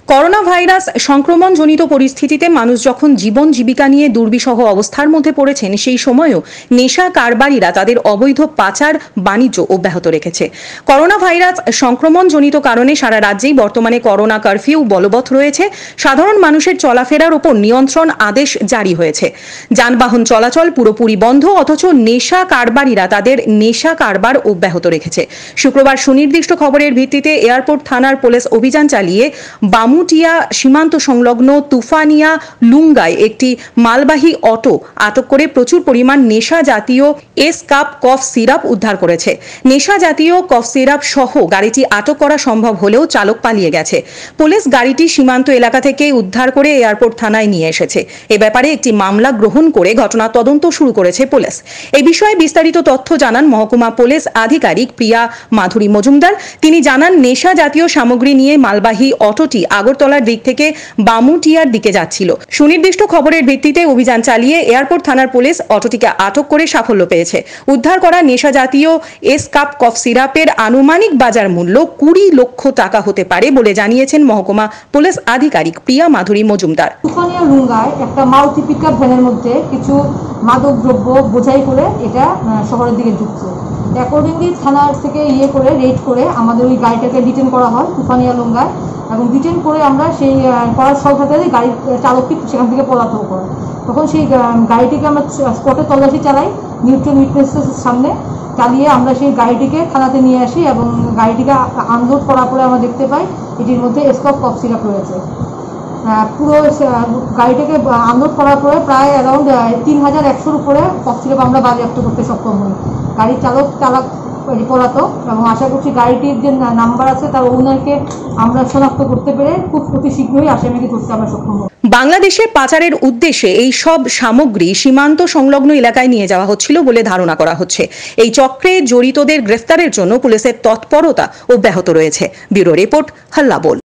Corona virus সংক্রমণজনিত পরিস্থিতিতে মানুষ যখন জীবন জীবিকা নিয়ে দুর্বিষহ অবস্থার মধ্যে পড়েছেন, সেই সময়ও নেশা কারবারিরা তাদের অবৈধ পাচার বাণিজ্য অব্যাহত রেখেছে। করোনা ভাইরাস সংক্রমণজনিত কারণে সারা রাজ্যেই বর্তমানে করোনা কারফিউ বলবৎ রয়েছে। সাধারণ মানুষের চলাফেরার উপর নিয়ন্ত্রণ আদেশ জারি হয়েছে। যানবাহন চলাচল পুরোপুরি বন্ধ, অথচ নেশা কারবারিরা তাদের নেশা কারবার অব্যাহত রেখেছে। শুক্রবার সুনির্দিষ্ট খবরের ভিত্তিতে এয়ারপোর্ট থানার পুলিশ অভিযান চালিয়ে বামুটিয়া সীমান্ত সংলগ্ন তুফানিয়া লুঙ্গায় একটি মালবাহী অটো আটক করে প্রচুর পরিমাণ নেশা জাতীয় এস কাপ কফ সিরাপ উদ্ধার করেছে। নেশা জাতীয় কফ সিরাপ সহ গাড়িটি আটক করা সম্ভব হলেও চালক পালিয়ে গেছে। পুলিশ গাড়িটি সীমান্ত এলাকা থেকে উদ্ধার করে এয়ারপোর্ট থানায় নিয়ে এসেছে। এ ব্যাপারে একটি মামলা গ্রহণ করে ঘটনা তদন্ত শুরু করেছে পুলিশ। এই বিষয়ে বিস্তারিত তথ্য জানান মহকুমা পুলিশ আধিকারিক প্রিয়া মাধুরী মজুমদার। তিনি জানান, নেশা জাতীয় সামগ্রী নিয়ে মালবাহী অটোটি আগরতলার দিক থেকে বামুটিয়ার দিকে যাচ্ছিল। সুনির্দিষ্ট খবরের ভিত্তিতে অভিযান চালিয়ে এয়ারপোর্ট থানার পুলিশ অটোটিকে আটক করে সাফল্য পেয়েছে। উদ্ধার করা নেশা জাতীয় এস কাপ কফ সিরাপের আনুমানিক বাজার মূল্য 20 লক্ষ টাকা হতে পারে বলে জানিয়েছেন মহকুমা পুলিশ আধিকারিক প্রিয়া মাধুরী মজুমদার। তুফানিয়া লুঙ্গায় একটা মারুতি পিকআপ ভ্যানের মধ্যে কিছু মাদক দ্রব্য বোঝাই করে এটা শহরের দিকে ঢুকছে। অ্যাকর্ডিংলি থানার থেকে রেড করে আমাদের ওই গাড়িটাকে ডিটেন করা হয় তুফানিয়া লুঙ্গায়, এবং ডিটেন করে আমরা সেই করার সাথে গাড়ির চালকটি সেখান থেকে পলাতক করে। তখন সেই গাড়িটিকে আমরা স্পটে তল্লাশি চালাই নিউট্রাল উইটনেসের সামনে চালিয়ে আমরা সেই গাড়িটিকে থানাতে নিয়ে আসি, এবং গাড়িটিকে আনলোড করার পরে আমরা দেখতে পাই এটির মধ্যে এসকাপ কফ সিরাপ রয়েছে। পুরো গাড়িটাকে আনলোড করার পরে প্রায় অ্যারাউন্ড 3100-র উপরে কফ সিরাপ আমরা বাজেয়াপ্ত করতে সক্ষম হই। গাড়ির চালক পলাতক, এবং আশা করছি গাড়িটির যে নাম্বার আছে তার ওনারকে আমরা শনাক্ত করতে পেরে খুব অতি শীঘ্রই আসামিকে ধরতে আমরা সক্ষম হব। বাংলাদেশে পাচারের উদ্দেশ্যে এই সব সামগ্রী সীমান্ত সংলগ্ন এলাকায় নিয়ে যাওয়া হচ্ছিল বলে ধারণা করা হচ্ছে। এই চক্রে জড়িতদের গ্রেফতারের জন্য পুলিশের তৎপরতা অব্যাহত রয়েছে। ব্যুরো রিপোর্ট, হাল্লা বল।